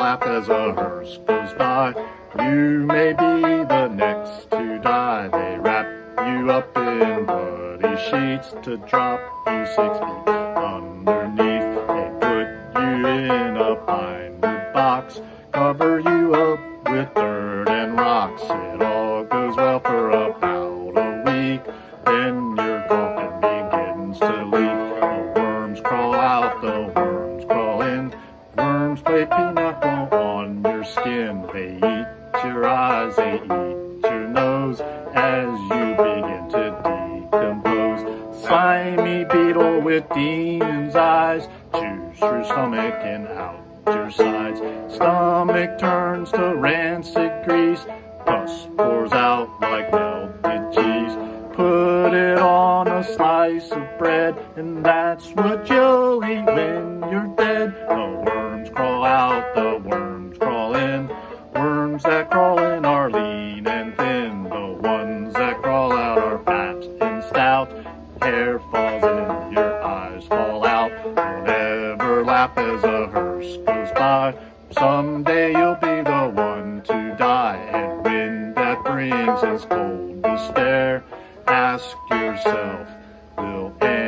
laugh as a hearse goes by. You may be the next to die. They wrap you up in bloody sheets to drop you 6 feet underneath. They put you in a pine wood box, cover you up with dirt and rocks. It all goes well for about a week, then your coffin begins to leak. The worms crawl out, the worms crawl in. Worms play pinochle on your skin. They eat your eyes, they eat your nose as you begin to decompose. Slimy beetle with demon's eyes chews your stomach and out your sides. Stomach turns to rancid grease. Pus pours out like melted cheese. Put it on a slice of bread, and that's what you'll eat when you're dead. The worms crawl out, the worms crawl in. Worms that crawl in are lean and thin. The ones that crawl out are fat and stout. Hair falls in, your eyes fall out. Don't ever laugh as a hearse goes by. Someday you'll be the one to die. And when death brings his cold despair, ask yourself, will